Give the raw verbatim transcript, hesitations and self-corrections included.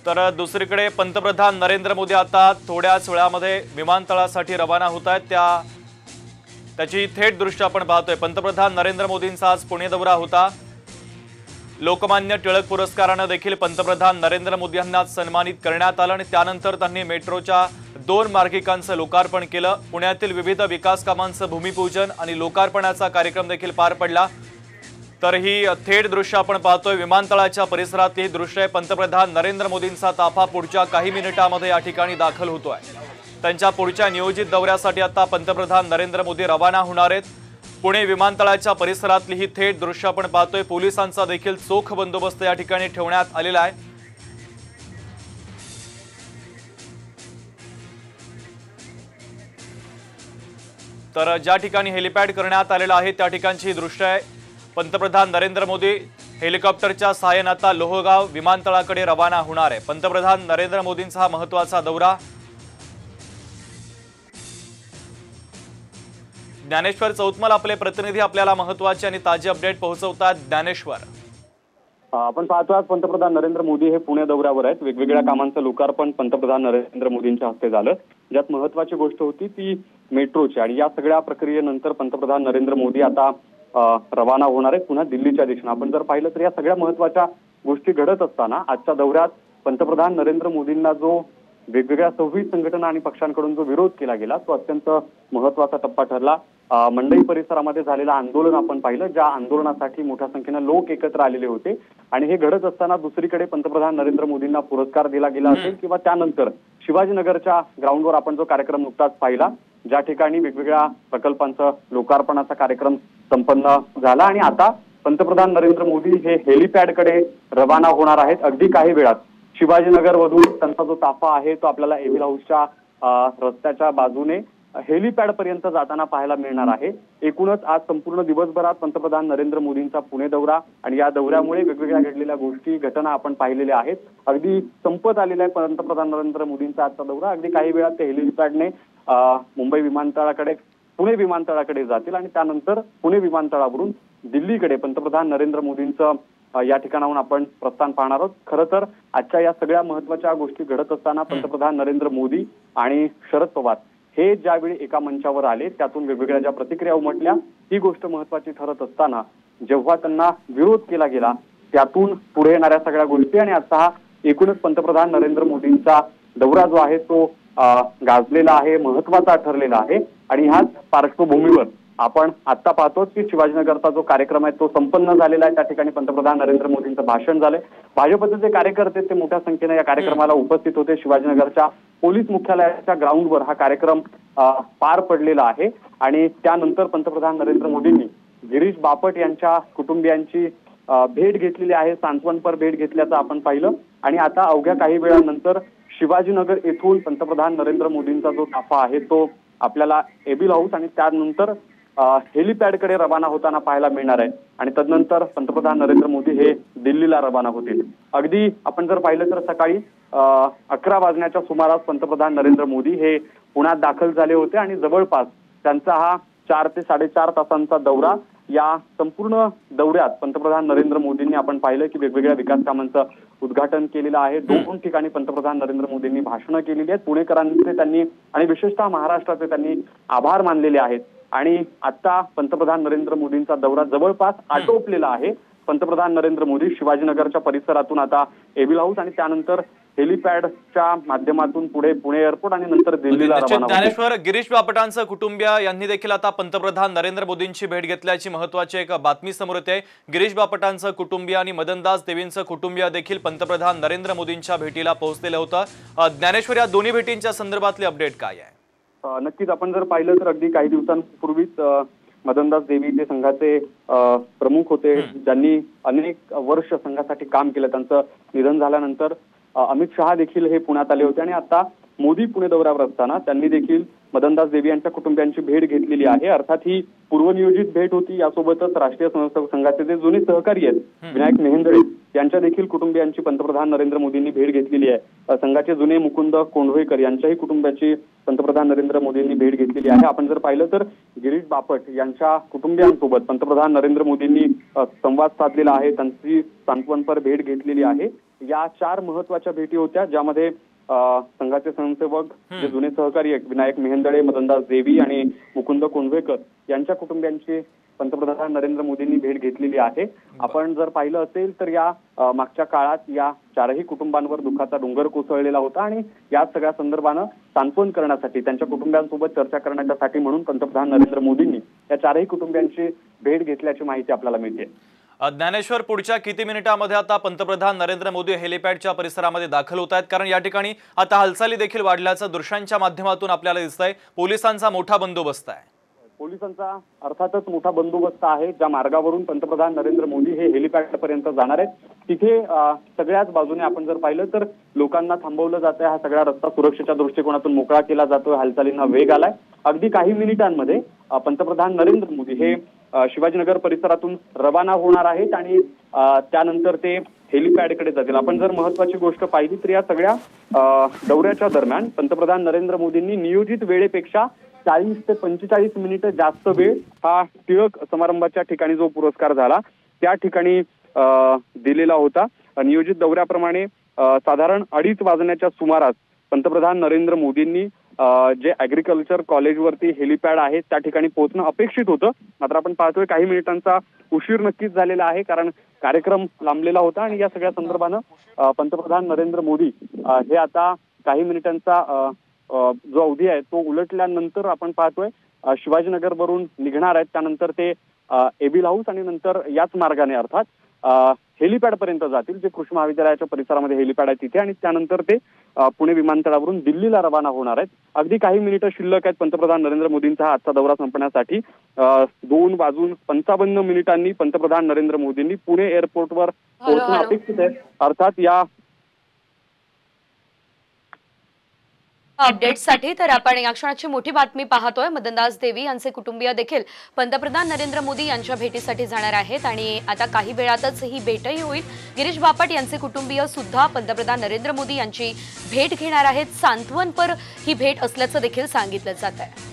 तर दुसरीकडे पंतप्रधान नरेंद्र मोदी आता थोड्याच वेळामध्ये विमानतळासाठी रवाना होत आहेत। त्या त्याची थेट दृश्य आपण पाहतोय। पंतप्रधान नरेंद्र मोदींचा आज पुणे दौरा होता। लोकमान्य टिळक पुरस्काराने देखील पंतप्रधान नरेंद्र मोदी यांना सन्मानित करण्यात आलं आणि त्यानंतर त्यांनी मेट्रोच्या दोन मार्गिकांचं लोकार्पण केलं। पुण्यातील विविध विकास कामांचं भूमिपूजन आणि लोकार्पणाचा कार्यक्रम देखील पार पडला। तर ही थेट दृश्य आपण पाहतोय। विमानतळाच्या परिसरातली दृश्य आहे। पंतप्रधान नरेंद्र मोदींचा ताफा पुढच्या काही मिनिटांमध्ये या ठिकाणी दाखल होतोय। त्यांच्या पुढच्या नियोजित दौऱ्यासाठी आता पंतप्रधान नरेंद्र मोदी रवाना होणार आहेत। पुणे विमानतळाच्या परिसरातली ही थेट दृश्य आपण पाहतोय। पोलिसांचा देखील चोख बंदोबस्त या ठिकाणी ठेवण्यात आलेला आहे। तर ज्या ठिकाणी हेलिपॅड करण्यात आलेला आहे त्या ठिकाणची दृश्य आहे। पंतप्रधान नरेंद्र मोदी हेलिकॉप्टरच्या सहाय्याने आता लोहगाव विमानतळाकडे रवाना होणार आहे। पंतप्रधान नरेंद्र मोदींचा हा महत्त्वाचा दौरा। ज्ञानेश्वर चौतमल आपले प्रतिनिधी आपल्याला महत्त्वाचे आणि ताजे अपडेट पोहोचवतात। ज्ञानेश्वर, आपण पाहतो आज पंतप्रधान नरेंद्र मोदी हे पुणे दौऱ्यावर आहेत। वेगवेगळ्या कामांचं लोकार्पण पंतप्रधान नरेंद्र मोदींच्या हस्ते झालं। ज्यात महत्त्वाची गोष्ट होती ती मेट्रोची आणि या सगळ्या प्रक्रियेनंतर पंतप्रधान नरेंद्र मोदी आता रवाना होणार आहे पुन्हा दिल्लीच्या दिशेने। आपण जर पाहिलं तर या सगळ्या महत्त्वाच्या गोष्टी घडत असताना आजच्या दौऱ्यात पंतप्रधान नरेंद्र मोदींना जो वेगवेगळ्या सव्वीस संघटना आणि पक्षांकडून जो विरोध केला गेला तो अत्यंत महत्त्वाचा टप्पा ठरला। मंडई परिसरामध्ये झालेलं आंदोलन आपण पाहिलं, ज्या आंदोलनासाठी मोठ्या संख्येने लोक एकत्र आलेले होते आणि हे घडत असताना दुसरीकडे पंतप्रधान नरेंद्र मोदींना पुरस्कार दिला गेला असेल किंवा त्यानंतर शिवाजीनगरच्या ग्राउंडवर आपण जो कार्यक्रम नुकताच पाहिला, ज्या ठिकाणी वेगवेगळ्या प्रकल्पांचं लोकार्पणाचा कार्यक्रम संपन्न झाला आणि आता पंतप्रधान नरेंद्र मोदी हे हेलिपॅडकडे रवाना होणार आहेत। अगदी काही वेळात शिवाजीनगर मधून त्यांचा जो ताफा आहे तो आपल्याला एव्हिल हाऊसच्या रस्त्याच्या बाजूने हेलिपॅड पर्यंत जाताना पाहायला मिळणार आहे। एकूणच आज संपूर्ण दिवसभरात पंतप्रधान नरेंद्र मोदींचा पुणे दौरा आणि या दौऱ्यामुळे वेगवेगळ्या घडलेल्या गोष्टी घटना आपण पाहिलेल्या आहेत। अगदी संपत आलेला आहे पंतप्रधान नरेंद्र मोदींचा आजचा दौरा। अगदी काही वेळात ते हेलिपॅडने मुंबई विमानतळाकडे पुणे विमानतळाकडे जातील आणि त्यानंतर पुणे विमानतळावरून दिल्लीकडे पंतप्रधान नरेंद्र मोदींचं या ठिकाणाहून आपण प्रस्थान पाहणार आहोत। खरं तर आजच्या या सगळ्या महत्त्वाच्या गोष्टी घडत असताना पंतप्रधान नरेंद्र मोदी आणि शरद पवार हे ज्यावेळी एका मंचावर आले त्यातून वेगवेगळ्या ज्या प्रतिक्रिया उमटल्या ही गोष्ट महत्त्वाची ठरत असताना जेव्हा त्यांना विरोध केला गेला त्यातून पुढे येणाऱ्या सगळ्या गोष्टी आणि आता हा एकूणच पंतप्रधान नरेंद्र मोदींचा दौरा जो आहे तो गाजलेला आहे, महत्त्वाचा ठरलेला आहे आणि ह्याच पार्श्वभूमीवर आपण आता पाहतो की शिवाजीनगरचा जो कार्यक्रम आहे तो संपन्न झालेला आहे। त्या ठिकाणी पंतप्रधान नरेंद्र मोदींचं भाषण झालंय। भाजपचे जे कार्यकर्ते ते मोठ्या संख्येने या कार्यक्रमाला उपस्थित होते। शिवाजीनगरच्या पोलीस मुख्यालयाच्या ग्राउंडवर हा कार्यक्रम पार पडलेला आहे आणि त्यानंतर पंतप्रधान नरेंद्र मोदींनी गिरीश बापट यांच्या कुटुंबियांची भेट घेतलेली आहे, सांत्वनपर भेट घेतल्याचं आपण पाहिलं आणि आता अवघ्या काही वेळानंतर शिवाजीनगर येथून पंतप्रधान नरेंद्र मोदींचा जो ताफा आहे तो आपल्याला एव्हिल हाऊस आणि त्यानंतर हेलिपॅडकडे रवाना होताना पाहायला मिळणार आहे आणि तदनंतर पंतप्रधान नरेंद्र मोदी हे दिल्लीला रवाना होतील। अगदी आपण जर पाहिलं तर सकाळी अकरा वाजण्याच्या सुमारास पंतप्रधान नरेंद्र मोदी हे पुण्यात दाखल झाले होते आणि जवळपास त्यांचा हा चार ते साडेचार तासांचा दौरा। या संपूर्ण दौऱ्यात पंतप्रधान नरेंद्र मोदींनी आपण पाहिलं की वेगवेगळ्या विकास कामांचं उद्घाटन केलेलं आहे। दोन ठिकाणी पंतप्रधान नरेंद्र मोदींनी भाषणं केलेली आहेत। पुणेकरांचे त्यांनी आणि विशेषतः महाराष्ट्राचे त्यांनी आभार मानलेले आहेत आणि आता पंतप्रधान नरेंद्र मोदींचा दौरा जवळपास आटोपलेला आहे। पंतप्रधान नरेंद्र मोदी शिवाजीनगरच्या परिसरातून आता एव्हिल हाऊस आणि त्यानंतर हेलिपॅडच्या माध्यमातून पुढे पुणे एअरपोर्ट आणि नंतर दिल्लीला रवाना होतील। ज्ञानेश्वर, गिरीश बापटांचं कुटुंबीय यांनी देखील आता पंतप्रधान नरेंद्र मोदींची भेट घेतल्याची महत्त्वाची एक बातमी समोर येते। गिरीश बापटांचं कुटुंबीय आणि मदनदास देवींचं कुटुंबीय देखील पंतप्रधान नरेंद्र मोदींच्या भेटीला पोहोचलेलं होतं। ज्ञानेश्वर, या दोन्ही भेटींच्या संदर्भातली अपडेट काय आहे? नक्कीच आपण जर पाहिलं तर अगदी काही दिवसांपूर्वीच मदनदास देवी जे संघाचे प्रमुख होते, ज्यांनी अनेक वर्ष संघासाठी काम केलं, त्यांचं निधन झाल्यानंतर अमित शहा देखील हे पुण्यात आले होते आणि आता मोदी पुणे दौऱ्यावर असताना त्यांनी देखील मदनदास देवी यांच्या कुटुंबियांची भेट घेतलेली आहे। अर्थात ही पूर्वनियोजित भेट होती। यासोबतच राष्ट्रीय स्वयंसेवक संघाचे जे जुने सहकारी आहेत विनायक मेहेंदळे यांच्या देखील कुटुंबियांची पंतप्रधान नरेंद्र मोदींनी भेट घेतलेली आहे। संघाचे जुने मुकुंद कोंढवेकर यांच्याही कुटुंबियाची पंतप्रधान नरेंद्र मोदींनी भेट घेतलेली आहे। आपण जर पाहिलं तर गिरीश बापट यांच्या कुटुंबियांसोबत पंतप्रधान नरेंद्र मोदींनी संवाद साधलेला आहे, त्यांची सांत्वनपर भेट घेतलेली आहे या चार महत्वाच्या भेटी होत्या, ज्यामध्ये संघाचे स्वयंसेवक जे जुने सहकारी विनायक मेहेंदळे, मदनदास देवी आणि मुकुंद कोंढवेकर यांच्या कुटुंबियांची पंतप्रधान नरेंद्र मोदींनी भेट घेतलेली आहे। आपण जर पाहिलं असेल तर या मागच्या काळात या चारही कुटुंबांवर दुःखाचा डोंगर कोसळलेला होता आणि या सगळ्या संदर्भानं सांत्वन करण्यासाठी, त्यांच्या कुटुंबियांसोबत चर्चा करण्यासाठी म्हणून पंतप्रधान नरेंद्र मोदींनी या चारही कुटुंबियांची भेट घेतल्याची माहिती आपल्याला मिळते। ज्ञानेश्वर, पुढच्या किती मिनिटांमध्ये आता पंतप्रधान नरेंद्र मोदी हेलिपॅडच्या परिसरामध्ये दाखल होत आहेत? कारण या ठिकाणी आता हालचाली देखील वाढल्याचं दृश्यांच्या माध्यमातून आपल्याला दिसतंय। पोलिसांचा मोठा बंदोबस्त आहे। पोलिसांचा अर्थातच मोठा बंदोबस्त आहे। ज्या मार्गावरून पंतप्रधान नरेंद्र मोदी हे हेलिपॅड पर्यंत जाणार आहेत, तिथे सगळ्याच बाजूने आपण जर पाहिलं तर लोकांना थांबवलं जातंय। हा सगळा रस्ता सुरक्षेच्या दृष्टिकोनातून मोकळा केला जातोय, हालचालींना वेग आलाय। अगदी काही मिनिटांमध्ये पंतप्रधान नरेंद्र मोदी हे शिवाजीनगर परिसरातून रवाना होणार आहेत आणि त्यानंतर ते हेलिपॅडकडे जातील। आपण जर महत्वाची गोष्ट पाहिली तर या सगळ्या दौऱ्याच्या दरम्यान पंतप्रधान नरेंद्र मोदींनी नियोजित वेळेपेक्षा चाळीस ते पंचेचाळीस मिनिटं जास्त वेळ हा टिळक समारंभाच्या ठिकाणी जो पुरस्कार झाला त्या ठिकाणी दिलेला होता। नियोजित दौऱ्याप्रमाणे साधारण अडीच वाजण्याच्या सुमारास पंतप्रधान नरेंद्र मोदींनी जे ऍग्रिकल्चर कॉलेजवरती हेलिपॅड आहे त्या ठिकाणी पोहोचणं अपेक्षित होतं, मात्र आपण पाहतोय काही मिनिटांचा उशीर नक्कीच झालेला आहे, कारण कार्यक्रम लांबलेला होता आणि या सगळ्या संदर्भानं पंतप्रधान नरेंद्र मोदी हे आता काही मिनिटांचा जो अवधी आहे तो उलटल्यानंतर आपण पाहतोय शिवाजीनगर वरून निघणार आहेत। त्यानंतर ते एबिल हाऊस आणि नंतर याच मार्गाने अर्थात हेलिपॅड पर्यंत जातील, जे कृषी महाविद्यालयाच्या परिसरामध्ये हेलिपॅड आहे तिथे, आणि त्यानंतर ते पुणे विमानतळावरून दिल्लीला रवाना होणार आहेत। अगदी काही मिनिटं शिल्लक आहेत पंतप्रधान नरेंद्र मोदींचा हा आजचा दौरा संपण्यासाठी। दोन वाजून पंचावन्न मिनिटांनी पंतप्रधान नरेंद्र मोदींनी पुणे एअरपोर्टवर पोहोचणं अपेक्षित आहे। अर्थात या अपडेट्ससाठी तर आपण या क्षणाची मोठी बातमी पाहतोय। मदनदास देवी यांचे कुटुंबीय देखील पंतप्रधान नरेंद्र मोदी यांच्या भेटीसाठी जाणार आहेत आणि आता काही वेळातच ही भेटही होईल। गिरीश बापट यांचे कुटुंबीय सुद्धा पंतप्रधान नरेंद्र मोदी यांची भेट घेणार आहेत। सांत्वनपर ही भेट असल्याचं देखील सांगितलं जात आहे।